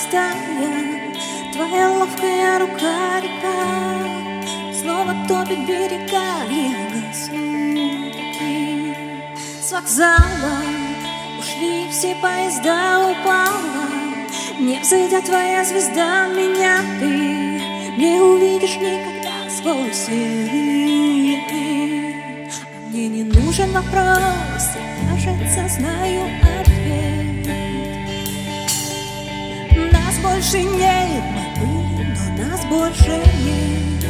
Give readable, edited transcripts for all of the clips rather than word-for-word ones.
стая, твоя ловкая рука, река снова топит берега, и гаснут такие. С вокзала ушли все поезда, упала, не взойдя твоя звезда, меня ты не увидишь никогда сквозь серые дни. А мне не нужен вопрос, я, кажется, знаю ответ. Нас больше нет, мы были, но нас больше нет.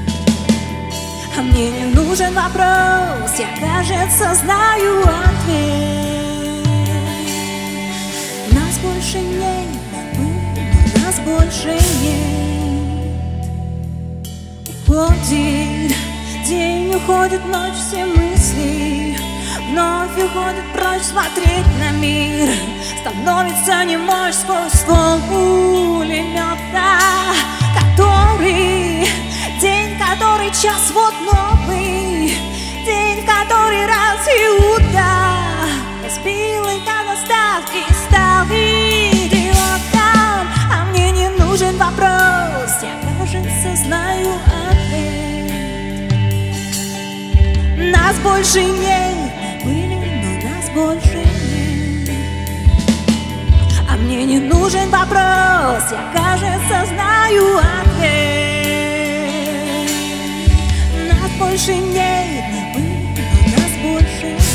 А мне не нужен вопрос, я, кажется, знаю ответ. Нас больше нет, мы были, но нас больше нет. Уходит день, уходит ночь, все мысли вновь уходят прочь, смотреть на мир становится немой сквозь ствол пулемета. Который день, который час, вот новый день, который раз и удар разбил их на доставки, стал идиотом. А мне не нужен вопрос, я, кажется, знаю ответ. Нас больше нет, мы были, но нас больше нет. А мне не нужен вопрос, я, кажется, знаю ответ. Нас больше нет, мы были, но нас больше нет.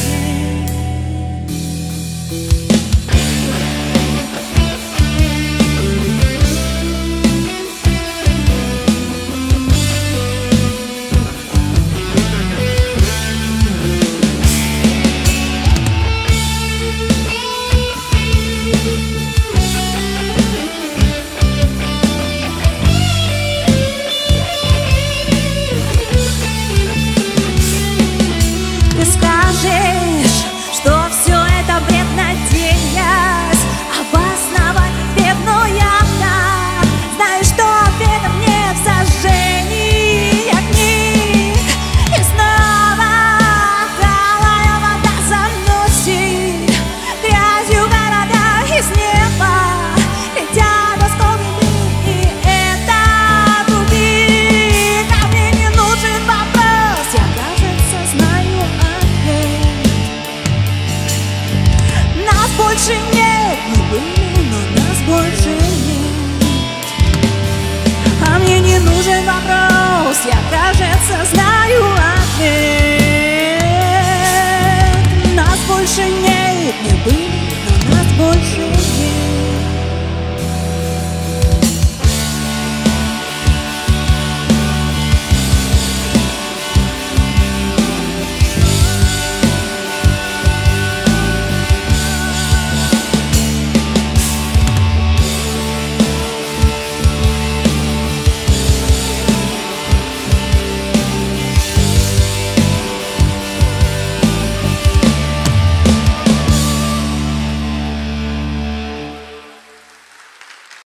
Ты скажешь, что все это бред, надеясь обосновать ответ, но я-то знаю, что ответом нет в сожжении книг. И снова талая вода заносит грязью города из неба, летят осколки, и это тупик. А мне не нужен вопрос, я, кажется, знаю ответ. Нас больше нет, мы были, но нас больше нет. А мне не нужен вопрос, я, кажется, знаю ответ. Нас больше нет, не было.